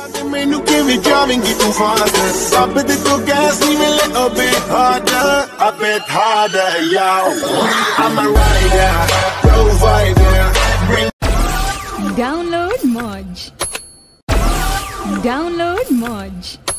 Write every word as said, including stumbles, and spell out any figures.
ਮੈਨੂੰ ਕਿਵੇਂ ਜਾਵੇਂਗੀ ਤੂੰ faster ਰੱਬ ਦੇ ਤੋਂ gas ਨਹੀਂ ਮਿਲੇ a bit harder a bit harder yo I'm a rider provider bring Download Moj. Download Moj.